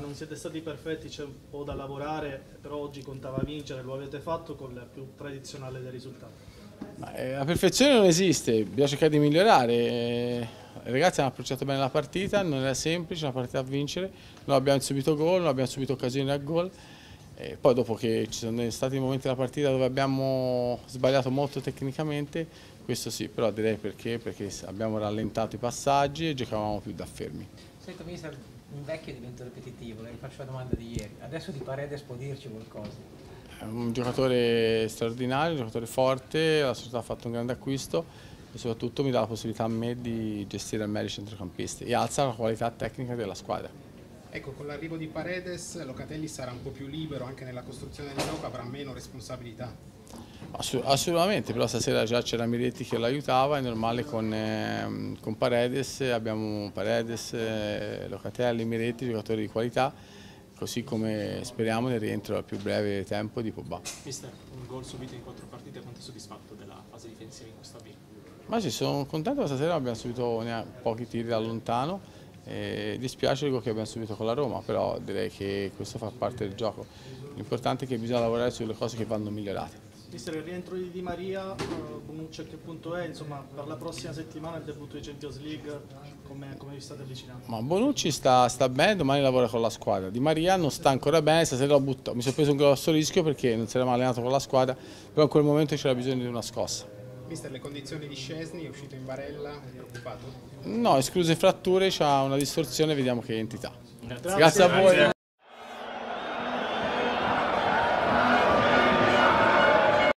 non siete stati perfetti, c'è un po' da lavorare, però oggi contava vincere, lo avete fatto con il più tradizionale dei risultati. La perfezione non esiste, bisogna cercare di migliorare. I ragazzi hanno approcciato bene la partita, non era semplice, una partita a vincere, non abbiamo subito gol, non abbiamo subito occasioni a gol. E poi dopo che ci sono stati momenti della partita dove abbiamo sbagliato molto tecnicamente, questo sì, però direi perché abbiamo rallentato i passaggi e giocavamo più da fermi. Senta, mister, un vecchio diventa ripetitivo, le rifaccio la domanda di ieri. Adesso di Paredes può dirci qualcosa? È un giocatore straordinario, un giocatore forte, la società ha fatto un grande acquisto e soprattutto mi dà la possibilità a me di gestire al meglio i centrocampisti e alza la qualità tecnica della squadra. Ecco, con l'arrivo di Paredes Locatelli sarà un po' più libero anche nella costruzione del gioco, avrà meno responsabilità. Assolutamente, però stasera già c'era Miretti che l'aiutava, è normale con Paredes, abbiamo Paredes, Locatelli, Miretti, giocatori di qualità, così come speriamo nel rientro al più breve tempo di Pogba. Mister, un gol subito in 4 partite, quanto è soddisfatto della fase difensiva in questo avvio? Ma sì, sono contento che stasera abbiamo subito pochi tiri da lontano, dispiace che abbiamo subito con la Roma, però direi che questo fa parte del gioco. L'importante è che bisogna lavorare sulle cose che vanno migliorate. Mister, il rientro di Di Maria, Bonucci a che punto è? Insomma, per la prossima settimana il debutto di Champions League, come vi state avvicinando? Ma Bonucci sta bene, domani lavora con la squadra. Di Maria non sta ancora bene, stasera l'ho buttato. Mi sono preso un grosso rischio perché non si era mai allenato con la squadra, però in quel momento c'era bisogno di una scossa. Mister, le condizioni di Szczęsny, è uscito in barella, è preoccupato? No, escluse fratture, c'ha una distorsione, vediamo che entità. Grazie. Grazie a voi.